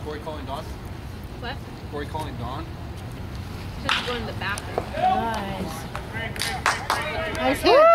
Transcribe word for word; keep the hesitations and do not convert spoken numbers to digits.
Corey calling Dawn? What? Corey calling Dawn? Just going to the bathroom. Nice. Nice hit.